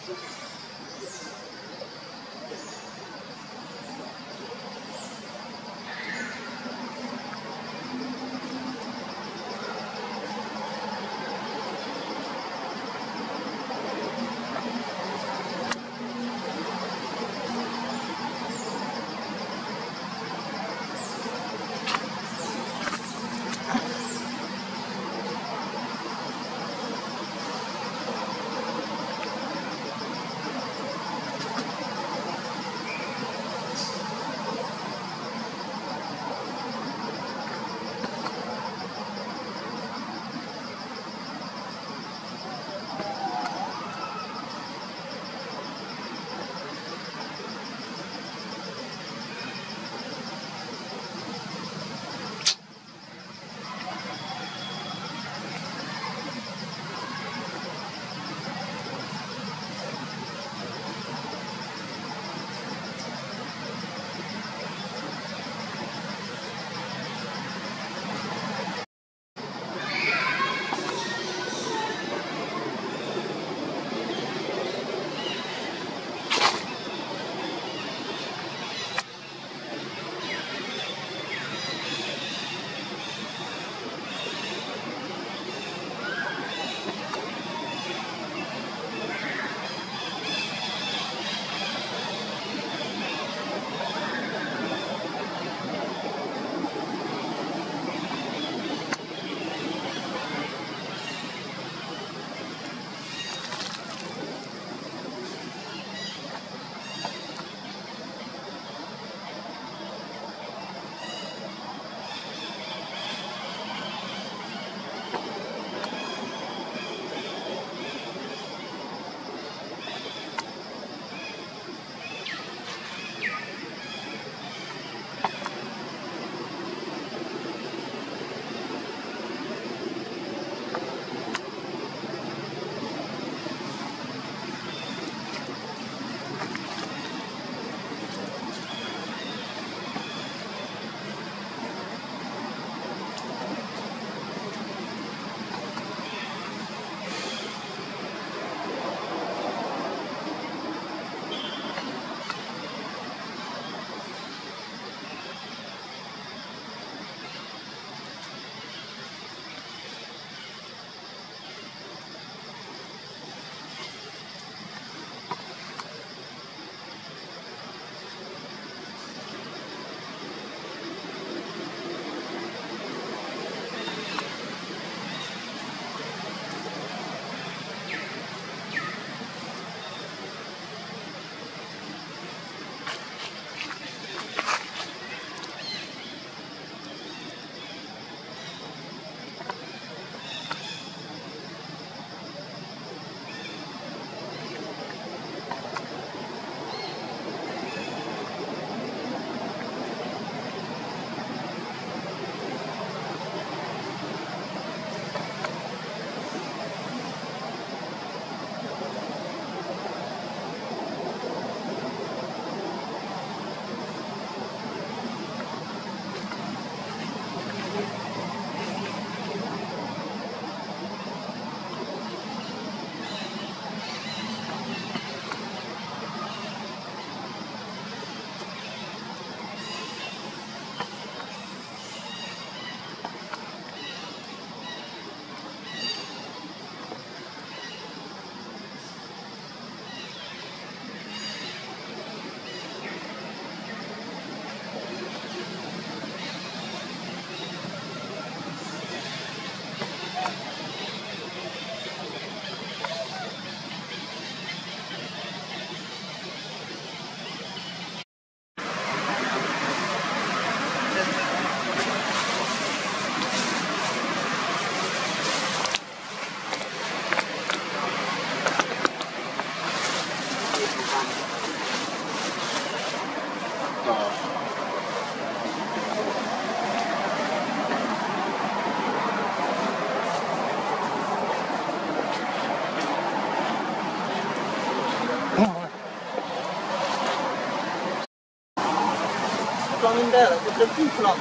装明白了，就真不知道。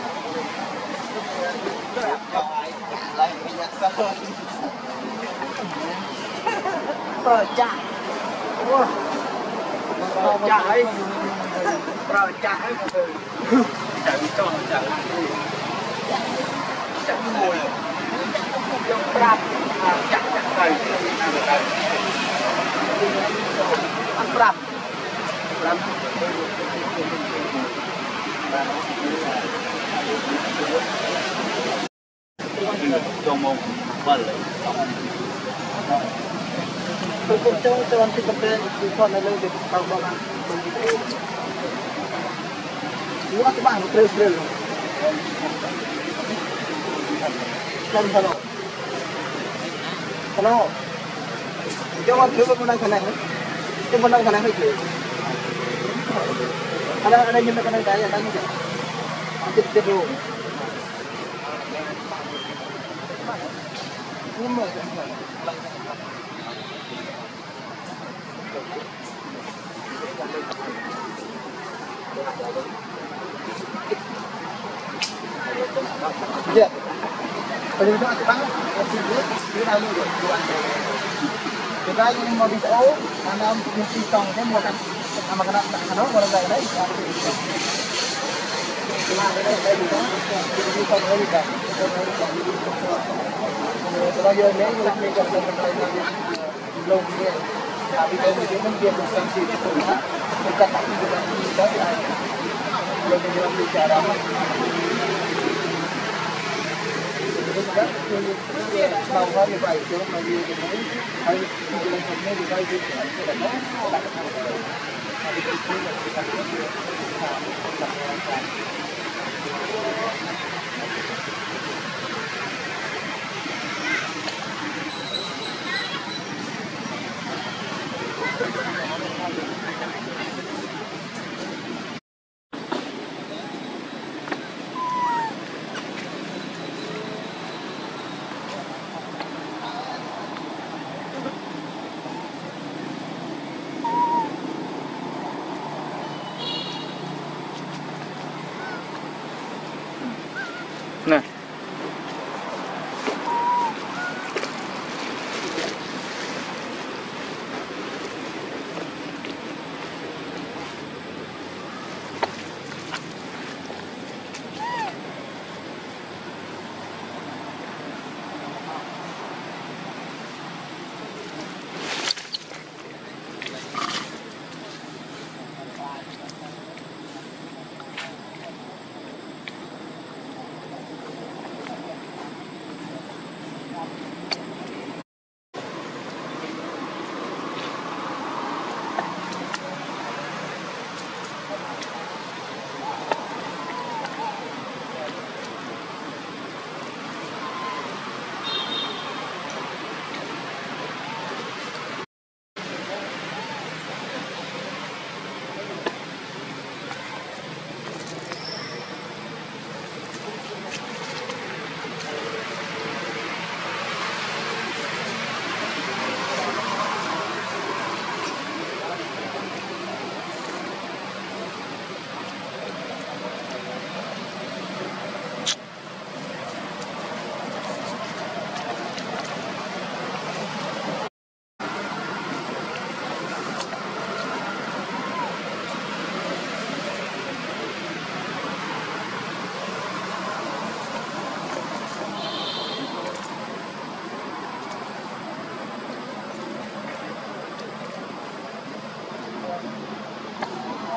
来，给你3个。爆炸。 chạy rồi chạy chạy cho chạy chạy mùi trong rap chạy chạy ăn rap rap trong mông bẩn tôi cũng cho anh tìm cái con này lên để tao bao ăn lu các bạn nó trêu trêu làm sao nào cho anh thử con này cái con này phải chịu ada những cái này cái này tiếp tiếp luôn nhưng mà dạ, bây giờ chúng ta bán cái nào luôn được, kita yang mau bisa karena mesti tong saya mau kan sama kena orang lain đấy cuma ada saya juga jadi tong lagi kan kalau dia ni nak make up belum dia tapi kalau dia mungkin berfungsi itu dekat tapi juga kita belum dalam bicara mau hari baik tu maju ke mana hari jalan sana di baik tu ada hari itu nah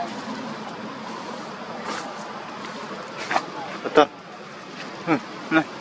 betul. Nah.